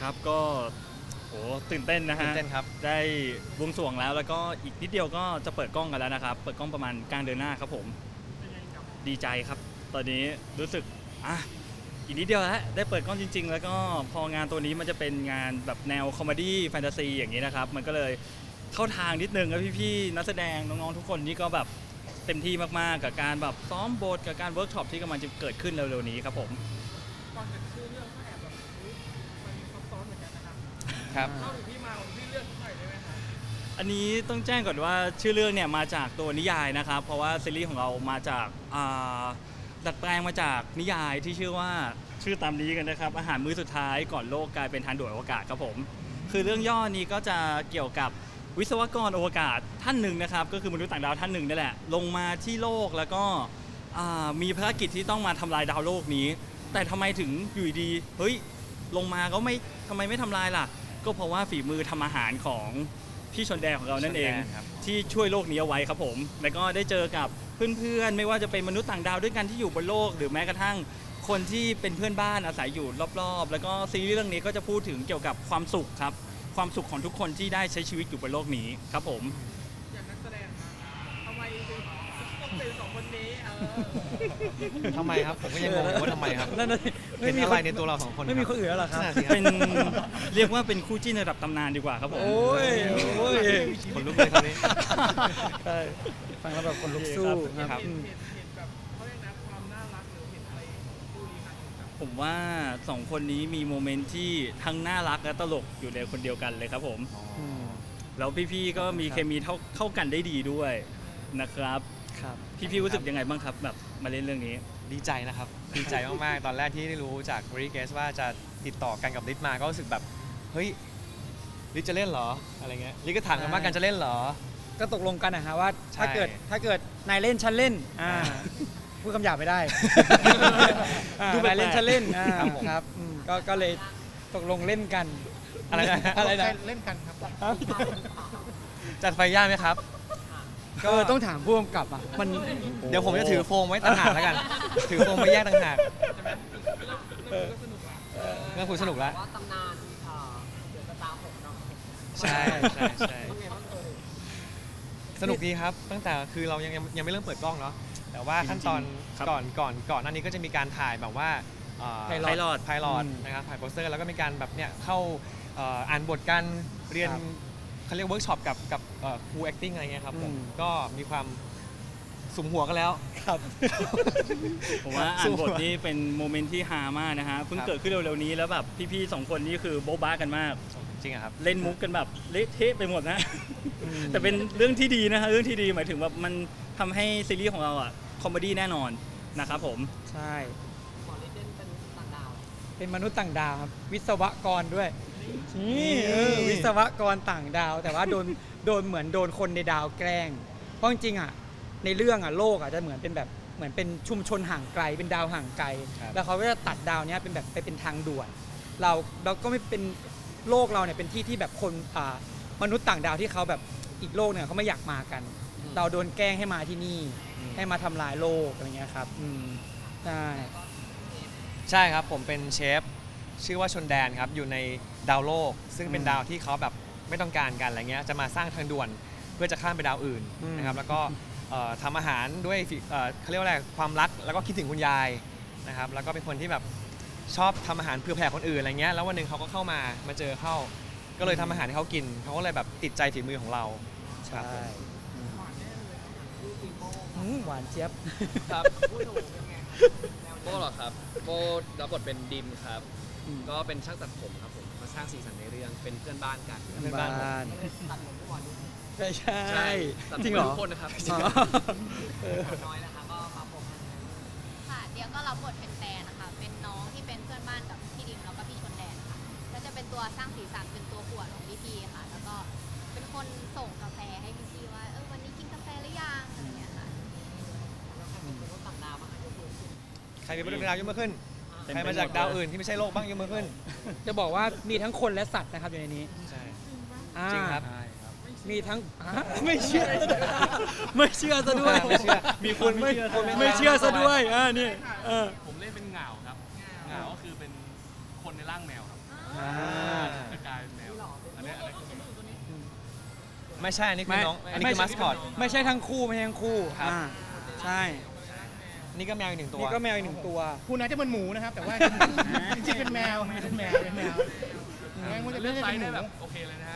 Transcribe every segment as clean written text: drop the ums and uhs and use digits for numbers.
ครับก็โหตื่นเต้นนะฮะตื่นเต้นครับได้บวงสรวงแล้วก็อีกนิดเดียวก็จะเปิดกล้องกันแล้วนะครับเปิดกล้องประมาณกลางเดือนหน้าครับผมดีใจครับตอนนี้รู้สึกอีกนิดเดียวแล้วได้เปิดกล้องจริงๆแล้วก็พองานตัวนี้มันจะเป็นงานแบบแนวคอมเมดี้แฟนตาซีอย่างนี้นะครับมันก็เลยเข้าทางนิดนึงแล้วพี่ๆนักแสดงน้องๆทุกคนนี่ก็แบบเต็มที่มากๆกับการแบบซ้อมบทกับการเวิร์กช็อปที่กำลังจะเกิดขึ้นเร็วๆนี้ครับผมก่อนจะชื่อเรื่องก็แอบแบบมันซับซ้อนเหมือนกันนะครับครับเล่าถึงที่มาของชื่อเรื่องหน่อยได้ไหมครับอันนี้ต้องแจ้งก่อนว่าชื่อเรื่องเนี่ยมาจากตัวนิยายนะครับเพราะว่าซีรีส์ของเรามาจากดัดแปลงมาจากนิยายที่ชื่อว่าชื่อตามนี้กันนะครับอาหารมื้อสุดท้ายก่อนโลกกลายเป็นทางด่วนอวกาศครับผมคือเรื่องย่อนี้ก็จะเกี่ยวกับวิศวกรอวกาศท่านหนึ่งนะครับก็คือมนุษย์ต่างดาวท่านหนึ่งนี่แหละลงมาที่โลกแล้วก็มีภารกิจที่ต้องมาทำลายดาวโลกนี้แต่ทำไมถึงอยู่ดีเฮ้ยลงมาก็ไม่ทำไมไม่ทำลายล่ะก็เพราะว่าฝีมือทำอาหารของพี่ชนแดงของเรานั่นเองที่ช่วยโลกนี้เอาไว้ครับผมแล้วก็ได้เจอกับเพื่อนๆไม่ว่าจะเป็นมนุษย์ต่างดาวด้วยกันที่อยู่บนโลกหรือแม้กระทั่งคนที่เป็นเพื่อนบ้านอาศัยอยู่รอบๆแล้วก็ซีรีส์เรื่องนี้ก็จะพูดถึงเกี่ยวกับความสุขครับความสุขของทุกคนที่ได้ใช้ชีวิตอยู่บนโลกนี้ครับผมอย่างนักแสดงนะทำไมถึงต้องเป็นสองคนนี้ทำไมครับผมก็ยังงงว่าทำไมครับเป็นอะไรในตัวเราสองคนไม่มีคนอื่นแล้วหรอครับเป็นเรียกว่าเป็นคู่จิ้นระดับตำนานดีกว่าครับผมโอ้ยคนลุกเลยครับนี้ใช่ฟังแล้วแบบคนลุกสู้ครับเห็นแบบเขาเรียกนะความน่ารักหรือเห็นอะไรดูดีครับผมว่า2คนนี้มีโมเมนต์ที่ทั้งน่ารักและตลกอยู่ในคนเดียวกันเลยครับผมแล้วพี่ๆก็มีเคมีเข้ากันได้ดีด้วยนะครับพี่ๆรู้สึกยังไงบ้างครับแบบมาเล่นเรื่องนี้ดีใจนะครับดีใจมากๆตอนแรกที่ได้รู้จากบริเกสว่าจะติดต่อกันกับลิศมาก็รู้สึกแบบเฮ้ยลิศจะเล่นเหรออะไรเงี้ยลิศก็ถามกันว่ากันจะเล่นเหรอก็ตกลงกันนะฮะว่าถ้าเกิดนายเล่นฉันเล่นพูดคำหยาบไม่ได้ดูนายเล่นฉันเล่นครับก็เลยตกลงเล่นกันอะไรนะเล่นกันครับจัดไฟย่าไหมครับก็ต้องถามผู้กำกับมันเดี๋ยวผมจะถือโฟมไว้ต่างหากแล้วกันถือโฟมไว้แยกต่างหากเรื่องคุยสนุกแล้วว่าตำนานเดือดตาหกเนาะใช่สนุกดีครับตั้งแต่คือเรายังไม่เริ่มเปิดกล้องเนาะแต่ว่าขั้นตอนก่อนหน้านี้ก็จะมีการถ่ายแบบว่าไพลอตนะครับถ่ายโปสเตอร์แล้วก็มีการแบบเนี่ยเข้าอ่านบทการเรียนเขาเรียกเวิร์กช็อปกับครู acting อะไรเงี้ยครับผมก็มีความสุมหัวกันแล้วครับผมว่าอ่านบทนี้เป็นโมเมนต์ที่ฮามากนะฮะเพิ่งเกิดขึ้นเร็วๆนี้แล้วแบบพี่ๆ2คนนี้คือโบ๊ะบ้ากันมากจริงครับเล่นมุกกันแบบเละเทะไปหมดนะแต่เป็นเรื่องที่ดีนะฮะเรื่องที่ดีหมายถึงว่ามันทำให้ซีรีส์ของเราคอมเมดี้แน่นอนนะครับผมใช่ขอเล่นเป็นต่างดาวเป็นมนุษย์ต่างดาวครับวิศวกรด้วยนี่วิศวกรต่างดาวแต่ว่าโดนเหมือนโดนคนในดาวแกล้งเพราะจริงในเรื่องโลกจะเหมือนเป็นชุมชนห่างไกลเป็นดาวห่างไกลแล้วเขาก็จะตัดดาวนี้เป็นแบบไปเป็นทางด่วนเราก็ไม่เป็นโลกเราเนี่ยเป็นที่ที่แบบคนมนุษย์ต่างดาวที่เขาแบบอีกโลกเนี่ยเขาไม่อยากมากันเราโดนแกล้งให้มาที่นี่ให้มาทำลายโลกอะไรเงี้ยครับใช่ครับผมเป็นเชฟชื่อว่าชนแดนครับอยู่ในดาวโลกซึ่งเป็นดาวที่เขาแบบไม่ต้องการกันอะไรเงี้ยจะมาสร้างทางด่วนเพื่อจะข้ามไปดาวอื่นนะครับแล้วก็ทำอาหารด้วยเขาเรียกว่าอะไรความรักแล้วก็คิดถึงคุณยายนะครับแล้วก็เป็นคนที่แบบชอบทำอาหารเผื่อแผ่คนอื่นอะไรเงี้ยแล้ววันหนึ่งเขาก็เข้ามาเจอเข้าก็เลยทำอาหารให้เขากินเขาก็เลยแบบติดใจฝีมือของเราใช่หวานเจี๊ยบครับโบเหรอครับโบรับบทเป็นดิมครับก็เป็นช่างตัดผมครับผมมาสร้างสีสันในเรื่องเป็นเพื่อนบ้านกันเพื่อนบ้านตัดผมทุกวันใช่จริงเหรอทุกคนนะครับน้อยนะคะก็มาผมค่ะเดี๋ยวก็รับบทเป็นแตนนะคะเป็นน้องที่เป็นเพื่อนบ้านกับพี่ดิมแล้วก็พี่ชนแดนค่ะก็จะเป็นตัวสร้างสีสันเป็นตัวขวดของพี่ค่ะแล้วก็เป็นคนส่งกาแฟให้พี่ว่าวันนี้กินกาแฟหรือยังอะไรอย่างเงี้ยค่ะใครเป็นมนุษย์ดาวยกมือขึ้นใครมาจากดาวอื่นที่ไม่ใช่โลกบ้างยกมือขึ้นจะบอกว่ามีทั้งคนและสัตว์นะครับอยู่ในนี้ใช่จริงครับมีทั้งไม่เชื่อซะด้วยมีคนไม่เชื่อซะด้วยนี่ผมเล่นเป็นเหงาครับเหงาก็คือเป็นคนในร่างแมวครับไม่ใช่อันนี้คือน้องอันนี้คือมาสคอตไม่ใช่ทั้งคู่ไม่ใช่ทั้งคู่ครับใช่นี่ก็แมวอีกหนึ่งตัวนี่ก็แมวอีกหนึ่งตัวคุณอาจจะเป็นหมูนะครับ แต่ว่าจริงๆเป็นแมวเป็นแมวเป็นแมวแมวมันจะเลืเลืออก กไซเป็นส์หได้มูแบบโอเคเลยนะฮะ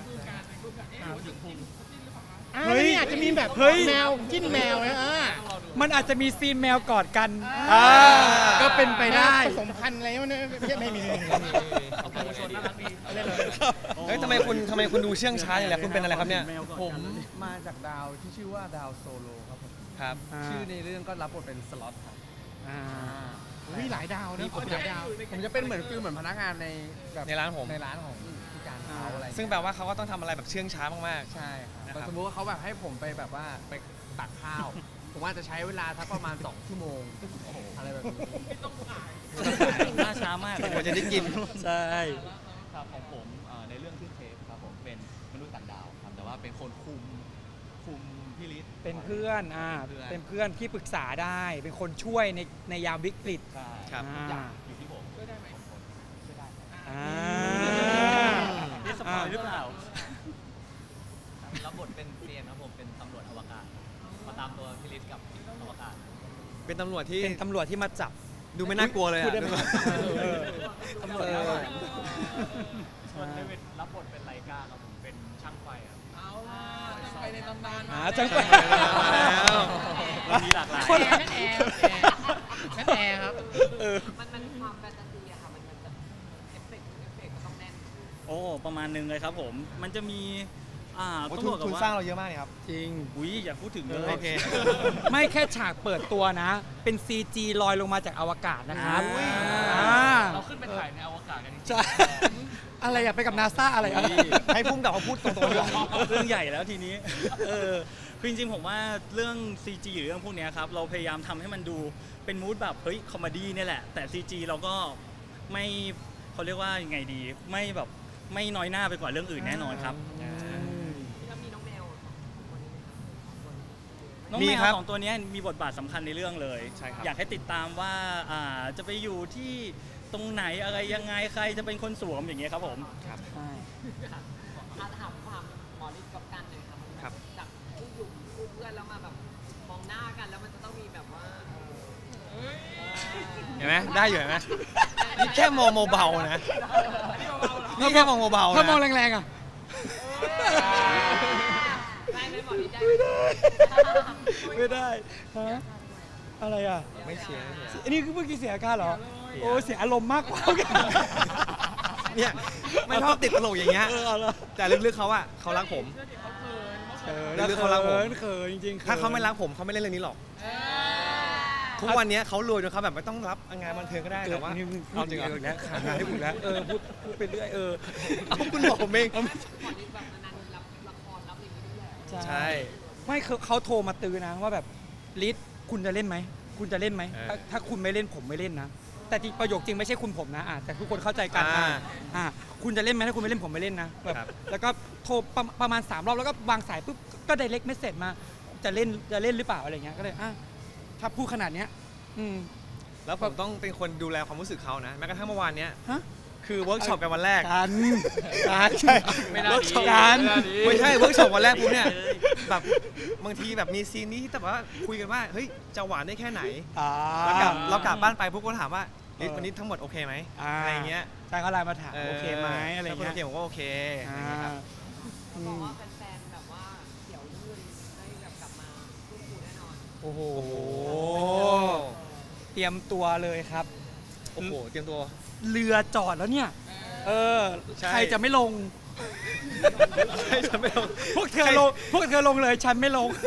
เฮ้ยอาจจะมีแบบเฮ้ยแมวจิ้นแมวนะมันอาจจะมีซีนแมวกอดกันก็เป็นไปได้ผสมพันธุ์อะไรมันไม่มีโปรโมชั่นน่ารักดีเฮ้ยทำไมคุณดูเชื่องช้าอย่างไรคุณเป็นอะไรครับเนี่ยผมมาจากดาวที่ชื่อว่าดาวโซโลครับผมครับชื่อในเรื่องก็รับบทเป็นสล็อตครับมีหลายดาวนะผมหลายดาวผมจะเป็นเหมือนฟิลเหมือนพนักงานในแบบในร้านผมในร้านของพี่การเขาอะไรซึ่งแปลว่าเขาก็ต้องทำอะไรแบบเชื่องช้ามากใช่คนะครัรับ บสมมติว่าเขาแบบให้ผมไปแบบว่าไปตักข้าว ผมอาจจะใช้เวลาสักประมาณ2 ชั่วโมงอะไรแบบนี้หน้าช้ามากๆกว่าจะได้กินใช่ครับของผมในเรื่องชื่อเทปครับผมเป็นมนุษย์ต่างดาวครับแต่ว่าเป็นคนคุมพี่ฤทธิ์เป็นเพื่อนเพื่อนเป็นเพื่อนที่ปรึกษาได้ เป็นคนช่วยในยามวิกฤตใช่ครับทุกอย่างอยู่ที่ผมช่วยได้ไหมช่วยได้อ่านี่สปอยหรือเปล่ารับบทเป็นเซียนครับผมเป็นตำรวจอวกาศมาตามตัวพี่ฤทธิ์กับอวกาศเป็นตำรวจที่เป็นตำรวจที่มาจับดูไม่น่ากลัวเลยพูดอ่ะได้ไหมตำรวจเอแล้วอส่วนเดวิดรับบทเป็นไลกาครับผมเป็นช่างไฟครับเอาล่ะไปในตำนานจังไปแล้วมันมีหลากหลายนั่นแอร์นั่นแอร์ครับมันความแฟนตาซีอะค่ะ มันจะเอฟเฟกต์มันต้องแน่นโอ้ประมาณนึงเลยครับผม มันจะมีต้องทุบนอกกัทุนนว่าสร้างเราเยอะมากเลยครับจริงอุ้ยอย่าพูดถึงเลยโอเคไม่แค่ฉากเปิดตัวนะ เป็น CG ลอยลงมาจากอวกาศนะครับอุ้ยเราขึ้นไปถ่ายในอวกาศกันจริงใช่อะไรอะไปกับนาซาอะไรอะให้พุ่มกับเขาพูดตรงๆเลยเรื่องใหญ่แล้วทีนี้คือจริงๆผมว่าเรื่อง CG หรือเรื่องพวกเนี้ยครับเราพยายามทำให้มันดูเป็นมูดแบบเฮ้ยคอมเมดี้เนี่ยแหละ แต่ CG เราก็ไม่เขาเรียกว่ายังไงดี ไม่แบบไม่น้อยหน้าไปกว่าเรื่องอื่นแน่นอนครับแล้วมีน้องแมวคนนี้ไหมคะน้องมีแมครัวบสองตัวเนี้ยมีบทบาทสำคัญในเรื่องเลยใช่ครับอยากให้ติดตามว่าจะไปอยู่ที่ตรงไหนอะไรยังไงใครจะเป็นคนสวมอย่างเงี้ยครับผมอาถามความหมอฤทธิ์กับกันหน่อยค่ะมันครับจากคู่อยู่คู่เพื่อนแล้วมาแบบมองหน้ากันแล้วมันจะต้องมีแบบว่าเห็นไหมได้อยู่เห็นไหมนี่แค่มองเบาๆนะนี่แค่มองเบาๆนะถ้ามองแรงๆอะได้ไหมหมอฤทธิ์ได้ไม่ได้ฮะอะไรอะไม่เสียอันนี้คือเมื่อกี้เสียอาการเหรอ โอ้เสียอารมณ์มากกว่าเนี่ยไม่ชอบติดตลกอย่างเงี้ยแต่ลึกๆเขาอะเขารักผม ลึกๆเขารักผมเขินจริงๆถ้าเขาไม่รักผมเขาไม่เล่นเรื่องนี้หรอก ทุกวันนี้เขารวยจนเขาแบบไม่ต้องรับงานบันเทิงก็ได้แต่ว่าเอาจริงเหรอแล้วขางานให้ผมแล้วพูดไปเรื่อยเอาคุณบอกผมเองหมอฤทธิ์แบบนานๆรับละครรับอะไรอย่างเงี้ยด้วยใช่ไม่เขาโทรมาตื้อนะว่าแบบลิศคุณจะเล่นไหมคุณจะเล่นไหมถ้าคุณไม่เล่นผมไม่เล่นนะ แต่จริงประโยคจริงไม่ใช่คุณผมนะแต่ทุกคนเข้าใจกันคุณจะเล่นไหมถ้าคุณไม่เล่นผมไม่เล่นนะแบบแล้วก็โทรประมาณ3 รอบแล้วก็วางสายปุ๊บก็ไดเรกเมสเซจมาจะเล่นหรือเปล่าอะไรเงี้ยก็เลยถ้าพูดขนาดเนี้ยแล้วผมต้องเป็นคนดูแลความรู้สึกเขานะแม้กระทั่งเมื่อวานเนี้ยฮะคือเวิร์กช็อปกันวันแรกกันใช่ไม่น่าเวิร์กดีช็อปไม่กัน่าน ดีไม่ใช่เวิร์กช็อปวันแรกปุ๊บเนี่ยแบบบางทีแบบมีซีนนี้ที่แบบว่าคุยกันว่าเฮ้ยจะหวานได้แค่ไหนแล้วเรากลับบ้านไปพวกก็ถามว่าลิศวันนี้ทั้งหมดโอเคไหมอะไรเงี้ยใช่เขาไลน์มาถามโอเคไหมอะไรถ้าคนเงี้โอย เคผมก็โอเคอะไรเงี้ยครับเขาบอกว่าแฟนๆแบบว่าเขียวลื่นได้แบบกลับมาพูดคุยแน่นอนโอ้โหเตรียมตัวเลยครับโอ้โหเตรียมตัวเรือจอดแล้วเนี่ยใช่ใครจะไม่ลงใช่ฉันไม่ลงพวกเธอลงเลยฉันไม่ลง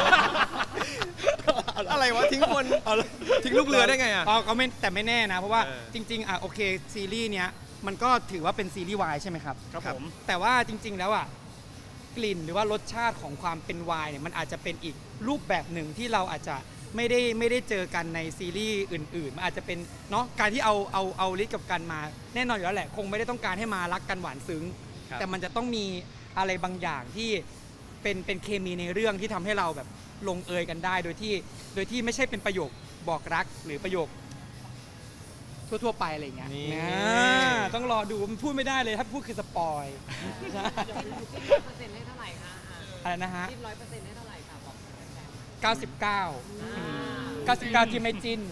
อะไรวะทิ้งคนทิ้งลูกเรือได้ไงอ่ะก็ไม่แต่ไม่แน่นะ เพราะว่าเออจริงๆโอเคซีรีส์เนี้ยมันก็ถือว่าเป็นซีรีส์วายใช่ไหมครับครับผมแต่ว่าจริง ๆแล้วกลิ่นหรือว่ารสชาติของความเป็นไวน์เนี่ยมันอาจจะเป็นอีกรูปแบบหนึ่งที่เราอาจจะไม่ได้เจอกันในซีรีส์อื่นๆมันอาจจะเป็นเนาะการที่เอาลิศกับกันมาแน่นอนอยู่แล้วแหละคงไม่ได้ต้องการให้มารักกันหวานซึ้งครับแต่มันจะต้องมีอะไรบางอย่างที่เป็นเคมีในเรื่องที่ทำให้เราแบบลงเอยกันได้โดยที่ไม่ใช่เป็นประโยคบอกรักหรือประโยคทั่วๆไปอะไรอย่างเงี้ยนี่ต้องรอดูมันพูดไม่ได้เลยถ้าพูดคือสปอยใช่ 100%ให้เท่าไหร่คะอะไรนะฮะจิ้น100%ให้เท่าไหร่คะบอกแฟน 99 ที่ไม่จิ้น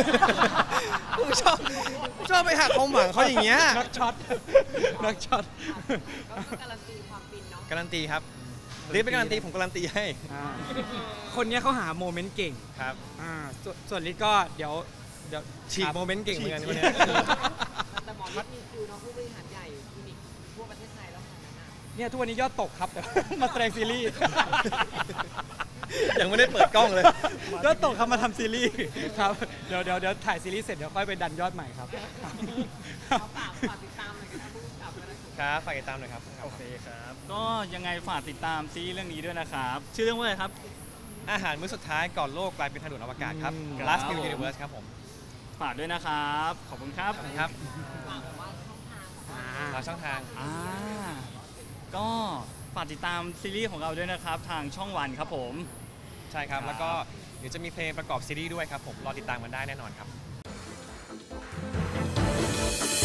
ชอบไปหักความหวังเขาอย่างเงี้ยนักช็อตนักช็อตๆก็คือการันตีความฟินเนาะการันตีครับรีบไปการันตีผมการันตีให้คนเนี้ยเขาหาโมเมนต์เก่งครับส่วนลิศก็เดี๋ยวฉีกครับโมเมนต์เก่งเหมือนกันวันนี้แต่หมอฤทธิ์มีคิวเนาะผู้บริหารใหญ่คลินิกทั่วประเทศไทยแล้วค่ะนั่นน่ะเนี่ยทุกวันนี้ยอดตกครับแต่ มาแสดงซีรีส์ยังไม่ได้เปิดกล้องเลยยอดตกครับมาทำซีรีส์ครับเดี๋ยวถ่ายซีรีส์เสร็จเดี๋ยวค่อยไปดันยอดใหม่ครับเขาฝากติดตามหน่อยกันนะผู้กำกับก็ได้ครับฝากติดตามหน่อยครับโอเคครับ ก็ยังไงฝากติดตามซีรีส์เรื่องนี้ด้วยนะครับ ชื่อเรื่องว่าอะไรครับอาหารมื้อสุดท้ายก่อนโลกกลายเป็นถนนอวกาศครับครับ Last New Universe ครับผมฝากด้วยนะครับ ขอบคุณครับขอบคุณครับฝากแบบว่าช่องทางของเราทางช่องทางก็ฝากติดตามซีรีส์ของเราด้วยนะครับทางช่องวันครับผมใช่ครับครับแล้วก็เดี๋ยวจะมีเพลงประกอบซีรีส์ด้วยครับผม รอติดตามกันได้แน่นอนครับ